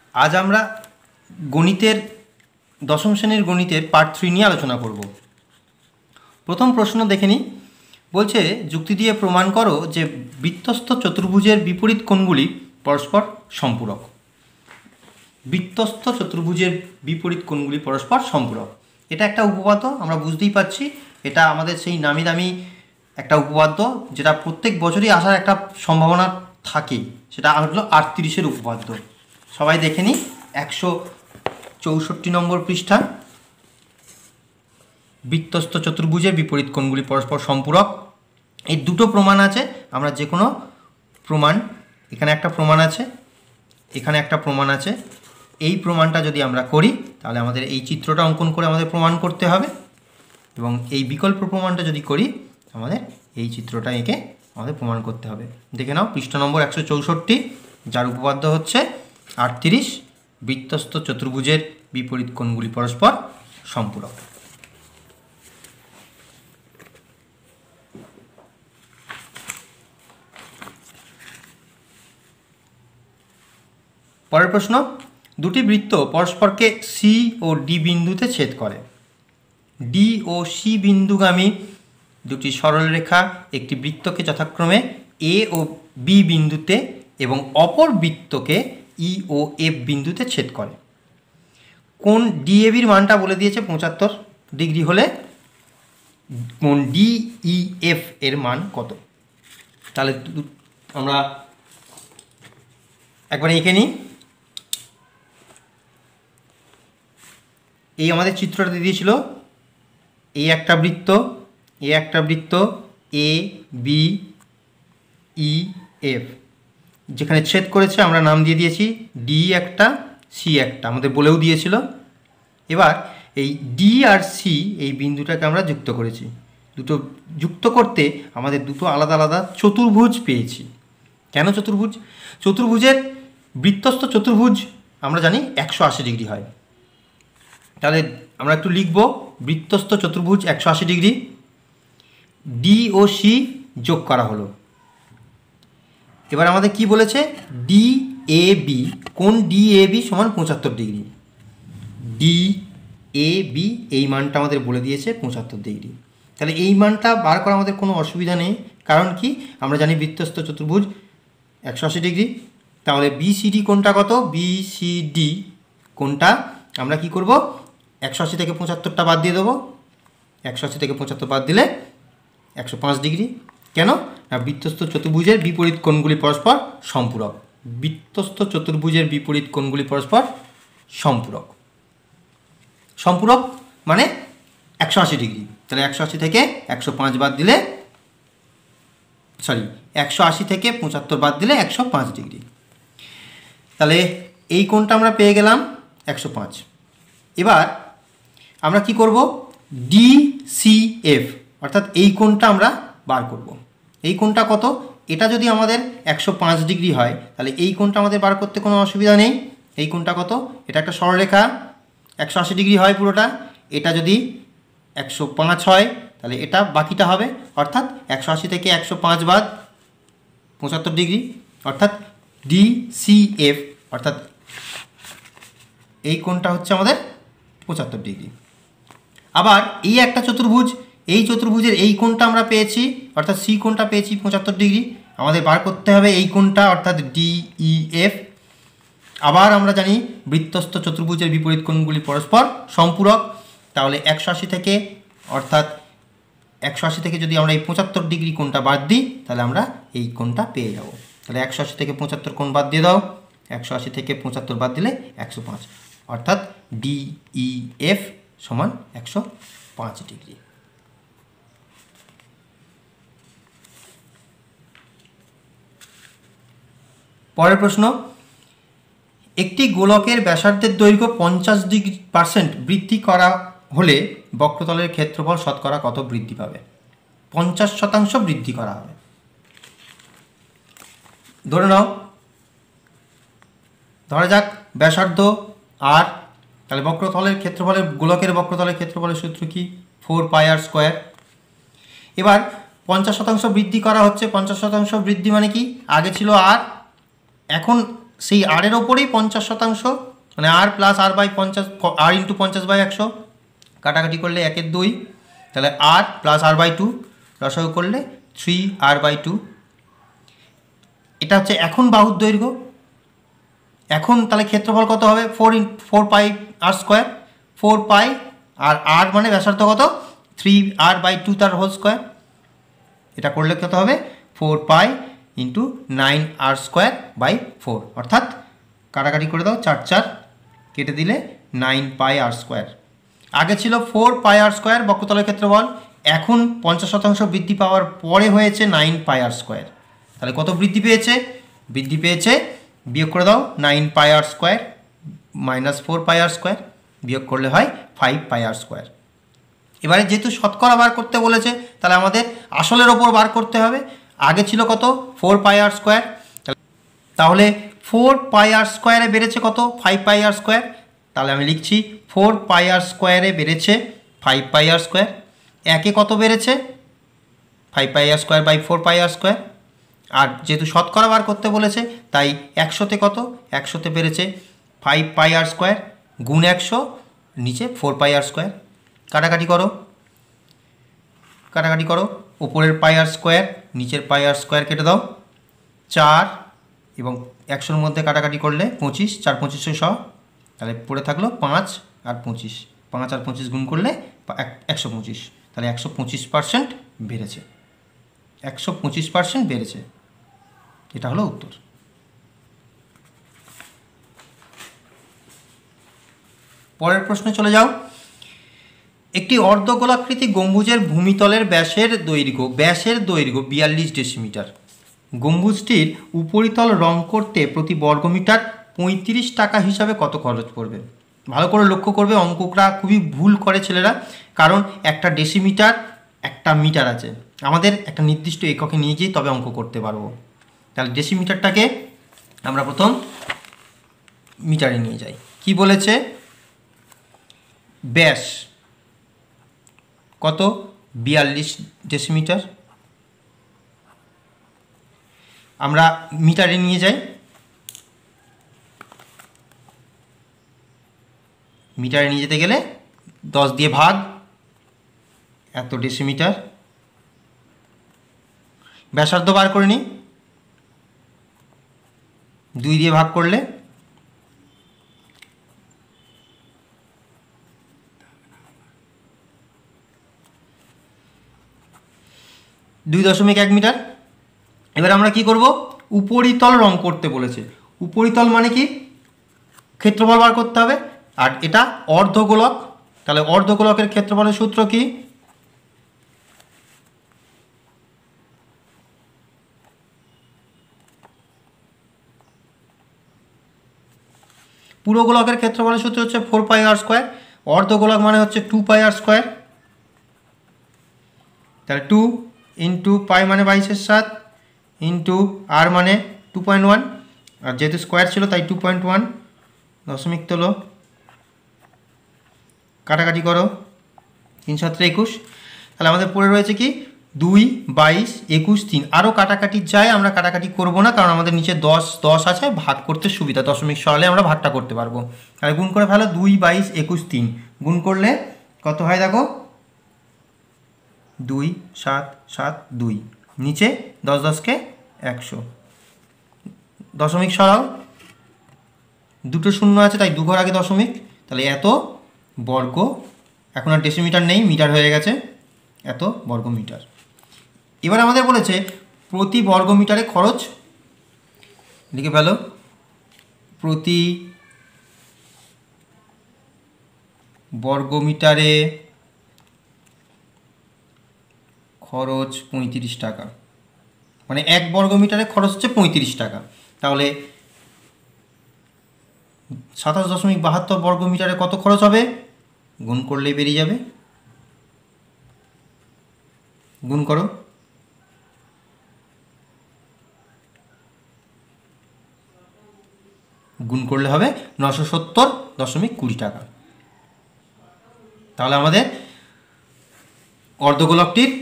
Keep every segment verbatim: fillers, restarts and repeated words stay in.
আজ আমরা গণিতের দশম শ্রেণীর গণিতের পার্ট থ্রি নিয়ে আলোচনা করব। প্রথম প্রশ্ন দেখে নিই। বলছে যুক্তি দিয়ে প্রমাণ করো যে বৃত্তস্থ চতুর্ভুজের বিপরীত কোণগুলি পরস্পর সম্পূরক। বৃত্তস্থ চতুর্ভুজের বিপরীত কোণগুলি পরস্পর সম্পূরক, এটা একটা উপপাদ্য, আমরা বুঝতেই পারছি। এটা আমাদের সেই নামি দামি একটা উপপাদ্য যেটা প্রত্যেক বছরই আসার একটা সম্ভাবনা থাকে, সেটা হলো আটত্রিশের উপপাদ্য। সবাই দেখে নিই, একশো চৌষট্টি নম্বর পৃষ্ঠা। বৃত্তস্থ চতুর্ভুজের বিপরীত কোণগুলি পরস্পর সম্পূরক। এই দুটো প্রমাণ আছে, আমরা যে কোনো প্রমাণ, এখানে একটা প্রমাণ আছে, এখানে একটা প্রমাণ আছে, এই প্রমাণটা যদি আমরা করি তাহলে আমাদের এই চিত্রটা অঙ্কন করে আমাদের প্রমাণ করতে হবে, এবং এই বিকল্প প্রমাণটা যদি করি আমাদের এই চিত্রটা এঁকে আমাদের প্রমাণ করতে হবে। দেখে নাও পৃষ্ঠা নম্বর একশো চৌষট্টি, যার উপপাদ্য হচ্ছে আটত্রিশ, বৃত্তস্থ চতুর্ভুজের বিপরীত কোণগুলি পরস্পর সম্পূরক। পরের প্রশ্ন, দুটি বৃত্ত পরস্পরকে সি ও ডি বিন্দুতে ছেদ করে। ডি ও সি বিন্দুগামী দুটি সরলরেখা একটি বৃত্তকে যথাক্রমে এ ও বি বিন্দুতে এবং অপর বৃত্তকে ই ও এফ বিন্দুতে ছেদ করে। কোণ ডিএবির মানটা বলে দিয়েছে পঁচাত্তর ডিগ্রি হলে কোণ ডিইএফ এর মান কত। তাহলে আমরা একবার এঁকে নিই। এই আমাদের চিত্রটা দিয়ে দিয়েছিল, এই একটা বৃত্ত, এ একটা বৃত্ত, এ বি ই এফ, যেখানে ছেদ করেছে আমরা নাম দিয়ে দিয়েছি ডি একটা, সি একটা, আমাদের বলেও দিয়েছিল। এবার এই ডি আর সি এই বিন্দুটাকে আমরা যুক্ত করেছি। দুটো যুক্ত করতে আমাদের দুটো আলাদা আলাদা চতুর্ভুজ পেয়েছি। কেন চতুর্ভুজ? চতুর্ভুজের বৃত্তস্থ চতুর্ভুজ আমরা জানি একশো আশি ডিগ্রি হয়। তাহলে আমরা একটু লিখব, বৃত্তস্থ চতুর্ভুজ একশো আশি ডিগ্রি, ডি ও সি যোগ করা হলো। এবার আমাদের কি বলেছে, ডি এ বি, কোণ ডি এ বি সমান পঁচাত্তর ডিগ্রি। ডি এ বি এই মানটা আমাদের বলে দিয়েছে পঁচাত্তর ডিগ্রি। তাহলে এই মানটা বার করা আমাদের কোনো অসুবিধা নেই, কারণ কি আমরা জানি বৃত্তস্থ চতুর্ভুজ একশো আশি ডিগ্রি। তাহলে বিসিডি কোণটা কত? বিসিডি কোণটা আমরা কি করব, একশো আশি থেকে পঁচাত্তরটা বাদ দিয়ে দেবো। একশো আশি থেকে পঁচাত্তর বাদ দিলে একশো পাঁচ ডিগ্রি। কেন না, বৃত্তস্থ চতুর্ভুজের বিপরীত কোণগুলি পরস্পর সম্পূরক। বৃত্তস্থ চতুর্ভুজের বিপরীত কোণগুলি পরস্পর সম্পূরক। সম্পূরক মানে একশো আশি ডিগ্রি। তাহলে একশো আশি থেকে একশো পাঁচ বাদ দিলে, সরি একশো আশি থেকে পঁচাত্তর বাদ দিলে একশো পাঁচ ডিগ্রি। তাহলে এই কোণটা আমরা পেয়ে গেলাম একশো পাঁচ। এবার আমরা কি করব, ডি সি এফ অর্থাৎ এই কোণটা আমরা বার করব। এই কোণটা কত? এটা যদি আমাদের একশো পাঁচ ডিগ্রি হয় তাহলে এই কোণটা আমাদের বার করতে কোনো অসুবিধা নেই। এই কোণটা কত? এটা একটা সরলরেখা, একশো আশি ডিগ্রি হয় পুরোটা। এটা যদি একশো পাঁচ হয় তাহলে এটা বাকিটা হবে, অর্থাৎ একশো আশি থেকে একশো পাঁচ বাদ পঁচাত্তর ডিগ্রি, অর্থাৎ ডি সি এফ অর্থাৎ এই কোণটা হচ্ছে আমাদের পঁচাত্তর ডিগ্রি। আবার এই একটা চতুর্ভুজ, এই চতুর্ভুজের এই কোণটা আমরা পেয়েছি, অর্থাৎ সি কোণটা পেয়েছি পঁচাত্তর ডিগ্রি। আমাদের বার করতে হবে এই কোণটা অর্থাৎ ডিইএফ। আবার আমরা জানি বৃত্তস্থ চতুর্ভুজের বিপরীত কোণগুলি পরস্পর সম্পূরক। তাহলে একশো আশি থেকে অর্থাৎ একশো আশি থেকে যদি আমরা এই পঁচাত্তর ডিগ্রি কোণটা বাদ দিই তাহলে আমরা এই কোণটা পেয়ে যাব। তাহলে একশো আশি থেকে পঁচাত্তর কোণ বাদ দিয়ে দাও, একশো আশি থেকে পঁচাত্তর বাদ দিলে একশো পাঁচ, অর্থাৎ ডিইএফ সমান একশো পাঁচ ডিগ্রি। পরের প্রশ্ন, একটি গোলকের ব্যাসার্ধের দৈর্ঘ্য পঞ্চাশ ডিগ্রি পার্সেন্ট বৃদ্ধি করা হলে বক্রতলের ক্ষেত্রফল শতকরা কত বৃদ্ধি পাবে? পঞ্চাশ শতাংশ বৃদ্ধি করা হবে। ধরে নাও, ধরা যাক ব্যাসার্ধ আর, তাহলে বক্রতলের ক্ষেত্রফলের, গোলকের বক্রতলের ক্ষেত্রফলের সূত্র কি? Four pi r square. এবার পঞ্চাশ শতাংশ বৃদ্ধি করা হচ্ছে। পঞ্চাশ শতাংশ বৃদ্ধি মানে কি? আগে ছিল আর, এখন সেই আরের ওপরেই পঞ্চাশ শতাংশ, মানে আর প্লাস আর বাই পঞ্চাশ, আর ইন্টু পঞ্চাশ বাই একশো, কাটাকাটি করলে একের দুই, তাহলে r plus r by two, রসায়ু করলে থ্রি আর বাই টু। এটা হচ্ছে এখন বাহুর দৈর্ঘ্য। এখন তাহলে ক্ষেত্রফল কত হবে? Four in four pi r square, four pi r r মানে ব্যাসার্ধ কত? থ্রি আর বাই টু তার হোল স্কোয়ার। এটা করলে কত হবে? Four pi into nine r square by four, অর্থাৎ কাটাকাটি করে দাও, চার চার কেটে দিলে নাইন পাই আর স্কোয়ার। আগে ছিল ফোর পাই আর স্কোয়ার বক্রতলের ক্ষেত্রফল, এখন পঞ্চাশ শতাংশ বৃদ্ধি পাওয়ার পরে হয়েছে নাইন পাই আর স্কোয়ার। তাহলে কত বৃদ্ধি পেয়েছে? বৃদ্ধি পেয়েছে, বিয়োগ করে দাও, nine pi r square minus four pi r square, বিয়োগ করলে হয় ফাইভ পাই আর স্কোয়ার। এবারে যেহেতু শতকরা বার করতে বলেছে, তাহলে আমাদের আসলের ওপর বার করতে হবে। আগে ছিল কত? ফোর পাই আর স্কোয়ার, তাহলে ফোর পাই আর স্কোয়ারে বেড়েছে কত? Five pi r square. তাহলে আমি লিখছি ফোর পাই আর স্কোয়ারে বেড়েছে ফাইভ পাই আর স্কোয়ার। একে কত বেড়েছে? Five pi r square by four pi r square. আর যেহেতু শতকরা বার করতে বলেছে, তাই একশোতে কত? একশোতে বেড়েছে ফাইভ পাই আর স্কোয়ার গুণ একশো, নিচে ফোর পাই আর স্কোয়ার। কাটাকাটি করো, কাটাকাটি করো, উপরের পাই আর স্কোয়ার নিচের পাই আর স্কোয়ার কেটে দাও, চার এবং একশোর মধ্যে কাটাকাটি করলে পঁচিশ, চার পঁচিশশো শ, তাহলে পড়ে থাকলো পাঁচ আর পঁচিশ, পাঁচ আর পঁচিশ গুণ করলে একশো পঁচিশ, তাহলে একশো পঁচিশ পার্সেন্ট বেড়েছে, একশো পঁচিশ পার্সেন্ট বেড়েছে। এটা হলো উত্তর। পরের প্রশ্নে চলে যাও। একটি অর্ধগোলাকৃতি গম্বুজের ভূমিতলের ব্যাসের দৈর্ঘ্য ব্যাসের দৈর্ঘ্য বিয়াল্লিশ ডেসিমিটার। গম্বুজটির উপরিতল রং করতে প্রতি বর্গমিটার পঁয়ত্রিশ টাকা হিসাবে কত খরচ পড়বে? ভালো করে লক্ষ্য করবে, অঙ্কটা খুবই ভুল করে ছেলেরা, কারণ একটা ডেসিমিটার একটা মিটার আছে, আমাদের একটা নির্দিষ্ট এককে নিয়ে গিয়ে তবে অঙ্ক করতে পারবো। তাহলে ডেসিমিটারটাকে আমরা প্রথম মিটারে নিয়ে যাই। কি বলেছে? ব্যাস কত? বিয়াল্লিশ ডেসিমিটার। আমরা মিটারে নিয়ে যাই, মিটারে নিয়ে যেতে গেলে দশ দিয়ে ভাগ, এত ডেসিমিটার। ব্যাসার্ধ বার করে নিই, দুই দিয়ে ভাগ করলে দুই দশমিক এক মিটার। এবার আমরা কি করব? উপরিতল রং করতে বলেছে। উপরিতল মানে কি? ক্ষেত্রফল বার করতে হবে, আর এটা অর্ধগোলক, তাহলে অর্ধগোলকের ক্ষেত্রফলের সূত্র কি? পুরো গোলকের ক্ষেত্রফলের সূত্র হচ্ছে ফোর পাই আর স্কোয়ার, অর্ধগোলক মানে হচ্ছে টু পাই আর স্কোয়ার। তাহলে টু ইন্টু পাই মানে বাইশের সাত, ইন্টু আর মানে টু পয়েন্ট ওয়ান, আর যেহেতু স্কোয়ার ছিল তাই টু পয়েন্ট ওয়ান, দশমিক তোলো, কাটাকাটি করো, তিন সাতটা একুশ। তাহলে আমাদের পড়ে রয়েছে কি? দুই, বাইশ, একুশ, তিন। আরও কাটাকাটি যায়, আমরা কাটাকাটি করব না, কারণ আমাদের নিচে দশ দশ আছে, ভাগ করতে সুবিধা, দশমিক সরালে আমরা ভাগটা করতে পারবো। তাহলে গুণ করে ফেলো, দুই, বাইশ, একুশ, তিন গুণ করলে কত হয় দেখো? দুই, সাত, সাত, দুই, নিচে দশ দশকে একশো, দশমিক সরাও, দুটো শূন্য আছে তাই দু ঘর আগে দশমিক, তাহলে এত বর্গ, এখন আর ডেসিমিটার নেই, মিটার হয়ে গেছে, এত বর্গ মিটার। এবার আমাদের বলেছে প্রতি বর্গ মিটারে খরচ, লিখে ফেলো, প্রতি বর্গ মিটারে খরচ পঁয়ত্রিশ টাকা, মানে এক বর্গ মিটারে খরচ হচ্ছে পঁয়ত্রিশ টাকা। তাহলে সাতাশ দশমিক বাহাত্তর বর্গ মিটারে কত খরচ হবে? গুণ করলেই বেরিয়ে যাবে, গুণ করো, গুণ করলে হবে নশো সত্তর দশমিক কুড়ি টাকা। তাহলে আমাদের অর্ধগোলকটির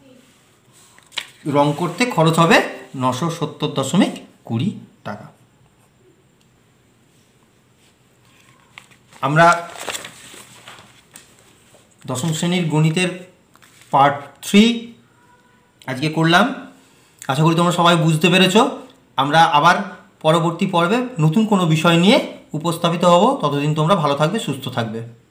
রং করতে খরচ হবে নশো সত্তর দশমিক কুড়ি টাকা। আমরা দশম শ্রেণীর গণিতের পার্ট থ্রি আজকে করলাম। আশা করি তোমরা সবাই বুঝতে পেরেছো। আমরা আবার পরবর্তী পর্বে নতুন কোনো বিষয় নিয়ে উপস্থাপিত হব। ততদিন তোমরা ভালো থাকবে, সুস্থ থাকবে।